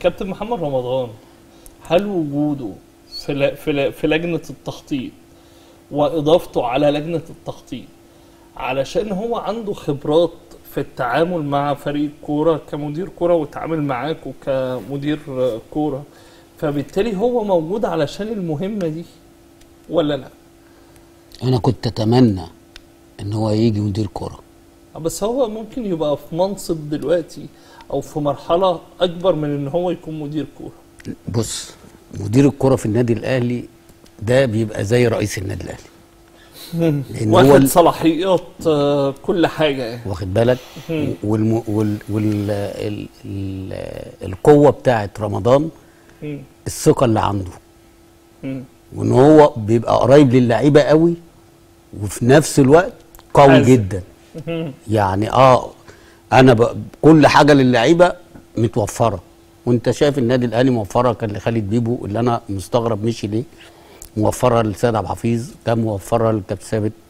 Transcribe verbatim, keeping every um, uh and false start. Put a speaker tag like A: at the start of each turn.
A: كابتن محمد رمضان هل وجوده في ل- في ل- في لجنه التخطيط واضافته على لجنه التخطيط علشان هو عنده خبرات في التعامل مع فريق كوره كمدير كوره وتعامل معاكوا كمدير كوره، فبالتالي هو موجود علشان المهمه دي ولا لا؟
B: انا كنت اتمنى ان هو يجي مدير كوره،
A: بس هو ممكن يبقى في منصب دلوقتي او في مرحله اكبر من ان هو يكون مدير كوره.
B: بص، مدير الكوره في النادي الاهلي ده بيبقى زي رئيس النادي الاهلي، لان هو
A: واخد
B: ال-
A: صلاحيات آه، كل حاجه يعني.
B: واخد بالك. والم... وال... وال... ال... ال... القوه بتاعت رمضان
A: مم.
B: الثقه اللي عنده،
A: مم.
B: وان هو بيبقى قريب للعيبه قوي وفي نفس الوقت قوي
A: حازم.
B: جدا. يعني اه انا ب... كل حاجه للعيبه متوفره، وانت شايف النادي الاهلي موفره كان لخالد بيبو اللي انا مستغرب مشي ليه، موفره لسيد عبد الحفيظ، كان موفره لكابتن ثابت